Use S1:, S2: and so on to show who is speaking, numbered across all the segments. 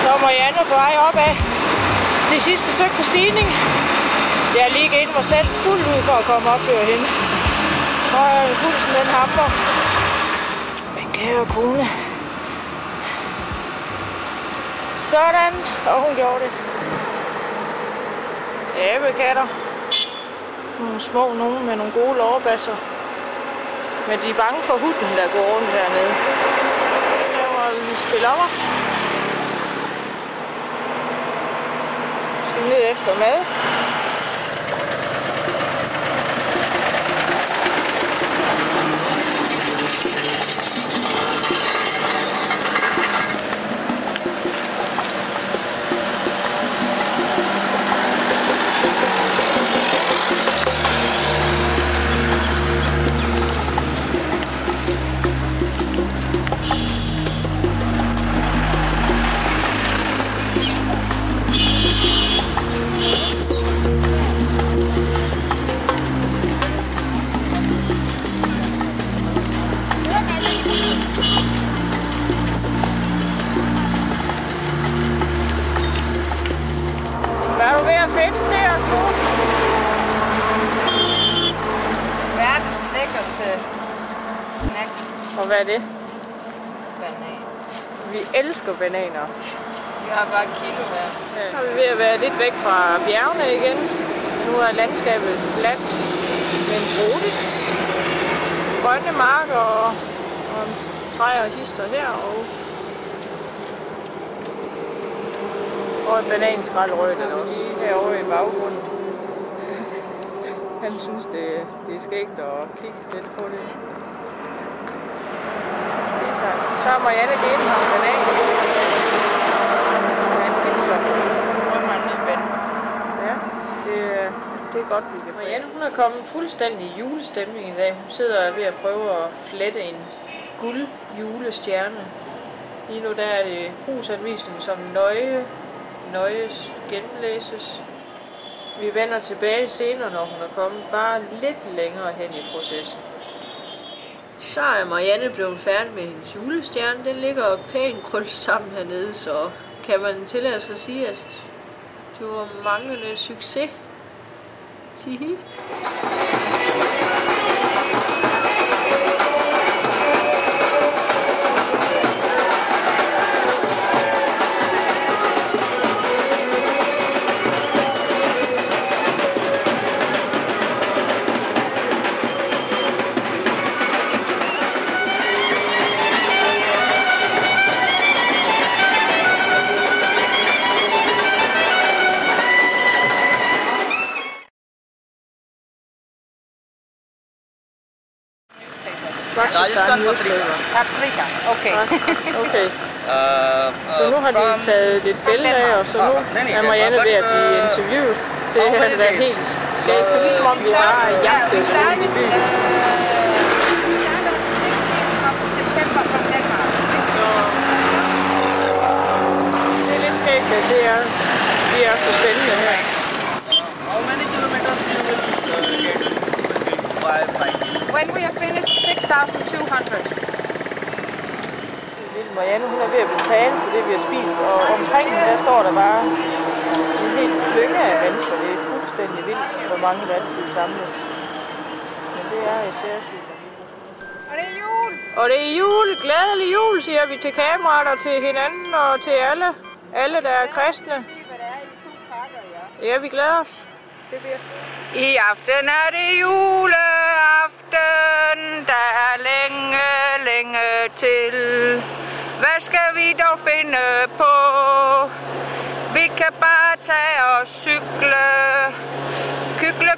S1: Så er Marianne på vej opad det sidste stykke på stigning. Jeg er lige inde mig selv fuldt ud for at komme op herhen. Og pulsen den hamper. Men kære kone. Sådan, og hun gjorde det. Æblekatter. Nogle små nogen med nogle gode lårbasser. Men de er bange for hunden, der går rundt dernede. Der var spilommer. Skal ned efter mad. Hvad er du ved at finde til os nu?
S2: Verdens lækkerste snack.
S1: Og hvad er det?
S2: Banan.
S1: Vi elsker bananer.
S2: Vi har bare kilo hver.
S1: Så er vi ved at være lidt væk fra bjergene igen. Nu er landskabet fladt, men frodigt. Grønne marker og træer og hister her. Og et bananskraldrøg der også herovre i baggrunden. Han synes, det er skægt at kigge lidt på det. Så er Marianne givet ham banan. Han hilser.
S2: Og man ny ven.
S1: Ja, det er godt, vi kan få. Marianne, hun er kommet fuldstændig i julestemning i dag. Hun sidder ved at prøve at flette en guld julestjerne. Lige nu der er det brugsanvisningen, som nøje genlæses. Vi vender tilbage senere, når hun er kommet bare lidt længere hen i processen. Så er Marianne blevet færdig med hendes julestjerne. Den ligger pænt krøllet sammen hernede, så kan man tillade sig at sige, at det var manglende succes. Sige.
S2: Rajasthan Paprika. Okay.
S1: Okay. Så nu har de taget lidt billede af, og så nu er Marianne ved at blive interviewet. Det her det er helt skægt. Det er ligesom om vi har jagtet sådan i byen. Det er lidt skægt, at det er så spændende her.
S3: How many kilometers you will get by flight?
S2: When we are finished, 6,200.
S1: Lille Marianne, hun er ved at betale for det, vi har spist, og omkring der står der bare en helt klynge af mennesker. Det er fuldstændig vildt, hvor mange der altid samles. Men det er især sygt.
S2: Og det er jul!
S1: Og det er jul! Glædelig jul, siger vi til kameraer og til hinanden og til alle der er kristne.
S2: Se, hvad der er i de to pakker, ja.
S1: Ja, vi glæder os. Det bliver.
S2: I aften er det juleaften, der er længe til. Hvad skal vi dog finde på? Vi kan bare tage og cykle. Kykle.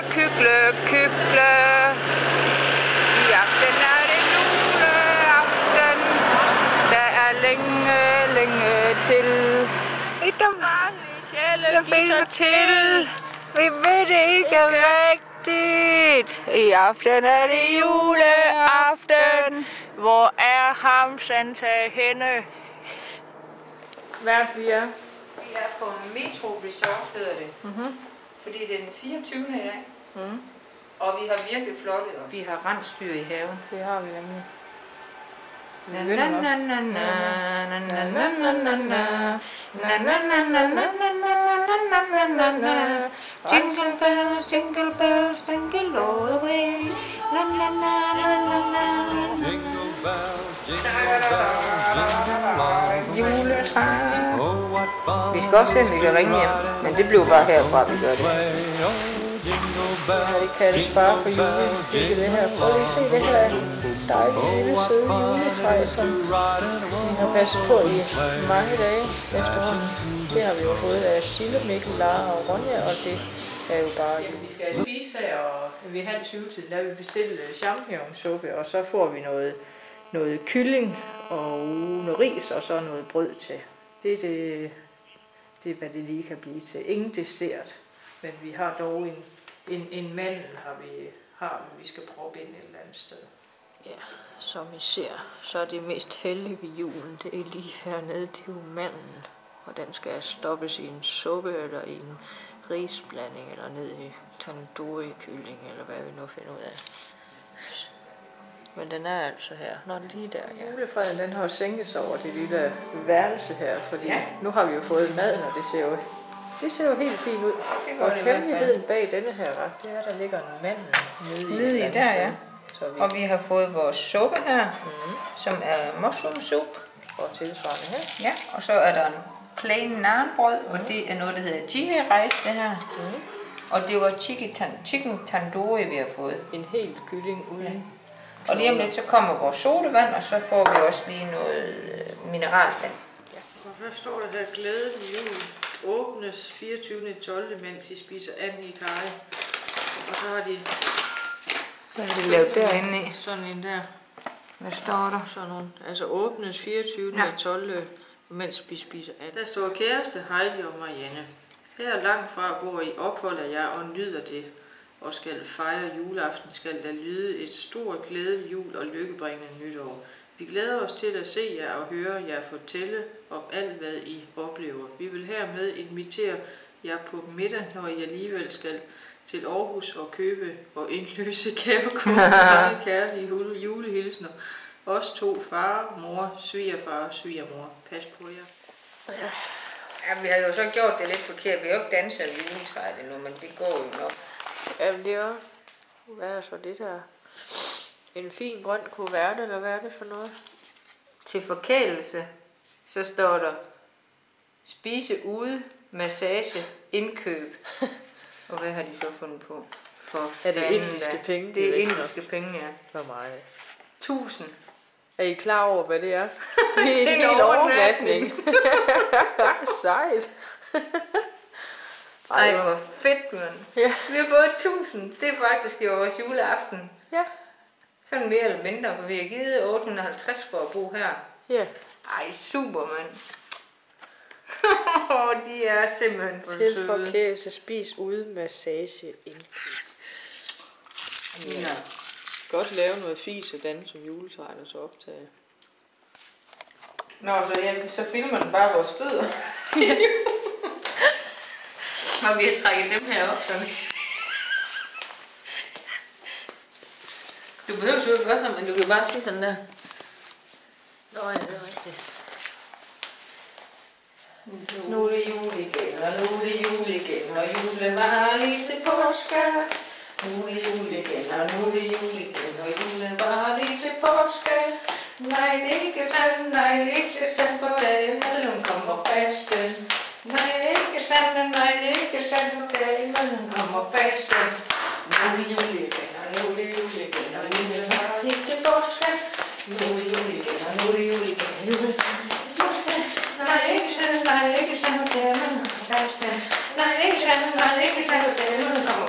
S2: I aften er det juleaften, der er længe til.
S1: Et der vanlige sjæle
S2: finder til. Vi ved det ikke rigtigt. I aften er det juleaften.
S1: Hvor er ham Santa henne? Hvad vi er?
S2: Vi er på Metro Resort, hedder det. Fordi det er den 24. i dag. Og vi har virkelig flottet os. Vi har rensdyr i haven.
S1: Det har vi nemlig.
S2: Na na na na na na na na na na na. Na na na na na na na na na na. Jingle bells, jingle bells, jingle all the way. La la la la la la.
S4: Jingle bells, jingle bells, jingle all the way.
S2: Juletræ.
S4: Oh, what fun
S2: Vi skal også se, om vi kan ringe hjem, men det bliver bare herfra, vi gør det.
S1: Ja, det kan det spare for julen. Hygge det her. Prøv lige at se det her dejlige lille søde juletræ, som vi har passet på i mange dage efterhånden. Det har vi jo fået af Sille, Mikkel, Lara og Ronja, og det er jo bare... Vi skal spise her, og ved 20:30 der vi bestilt champignonsuppe, og så får vi noget kylling og noget ris og så noget brød til. Det er hvad det lige kan blive til. Ingen dessert, men vi har dog en mandel vi skal proppe ind et eller andet sted. Ja, som I ser, så er det mest heldige ved julen, det er lige hernede, det er jo mandlen. Og den skal stoppes i en suppe eller i en risblanding eller ned i tandoori kylling eller hvad vi nu finder ud af. Men den er altså her. Nå, lige der. Ja. Julefreden den har sænket sig over det lille værelse her, fordi nu har vi jo fået maden, og det ser jo helt fint ud.
S2: Det går
S1: og
S2: det i hvert fald.
S1: hemmeligheden bag denne her ret, det er, der ligger en mandel
S2: Nede i der, ja.
S1: Så vi
S2: Og vi har fået vores suppe her, som er mushroom soup.
S1: får tilsvarende her.
S2: Ja, og så er der en plain naanbrød, og det er noget, der hedder jive-rice, det her. Og det var chicken tandoori, vi har fået.
S1: En helt kylling uden.
S2: Og lige om lidt, så kommer vores sodavand, og så får vi også lige noget mineralvand.
S1: Ja. Og så står der her glædelig jul. Åbnes 24.12. mens I spiser anden i kaj. Og så har de...
S2: Hvad har vi lavet derinde i?
S1: Sådan en der.
S2: Hvad står der?
S1: Sådan nogle. Altså åbnes 24.12. mens vi spiser anden. Der står kæreste Heidi og Marianne. Her langt fra, hvor I opholder jer og nyder det, og skal fejre juleaften, skal der lyde et stort glædeligt jul og lykkebringende nytår. Vi glæder os til at se jer og høre jer fortælle om alt, hvad I oplever. Vi vil hermed invitere jer på middag, når I alligevel skal til Aarhus og købe og indløse gavekort med mange kærlige julehilsner. Os to, far, mor, svigerfar og svigermor. Pas på jer.
S2: Ja, vi har jo så gjort det lidt forkert. Vi har jo ikke danset om juletræet endnu, men det går jo nok.
S1: Jamen det er hvad er så det der? En fin grøn kuverte, eller hvad er det for noget?
S2: Til forkælelse, så står der spise ude, massage, indkøb. Og hvad har de så fundet på? For
S1: Er det
S2: fanden
S1: indiske
S2: da.
S1: penge?
S2: Det er
S1: ikke
S2: indiske penge, ja.
S1: For meget.
S2: 1000.
S1: Er I klar over, hvad det er? Det er
S2: Det er
S1: en
S2: en
S1: hel
S2: overnatning.
S1: Sejt.
S2: Ej, hvor fedt, mand.
S1: Ja.
S2: Vi har fået 1000. Det er faktisk i vores juleaften.
S1: Ja.
S2: Sådan mere eller mindre, for vi har givet 850 for at bo her.
S1: Ja.
S2: Ej, super, mand. De er simpelthen for
S1: Til
S2: søde.
S1: forkælelse, spis ude, massage, indkøb.
S2: Ja.
S1: Godt lave noget fis og danse som juletræet og så optage.
S2: Nå, så filmer den bare vores fødder. Når vi har trækket dem her op, sådan. Du behøver jo ikke gøre sådan, men du kan bare sige sådan der.
S1: Nå ja, det er rigtigt.
S2: Nu er det jul igen, og nu er det jul igen, og julen var lige til påske. Nu er det jul igen, og nu er det jul igen, og julen var lige til påske. Nej, det er ikke sandt, nej, det er ikke sandt, for dagen mellem kommer fasten. Nej, det er ikke sandt, nej, det er ikke sandt, for dagen mellem kommer fasten. Nu er det jul igen, og nu er det jul igen, og julen var lige til påske. Nu er det jul igen, og nu er det jul igen, og julen var lige til påske. Nej, det er ikke sandt, nej, det er ikke sandt, for dagen mellem kommer fasten. Nej, det er ikke sandt, nej, det er ikke sandt, for dagen mellem kommer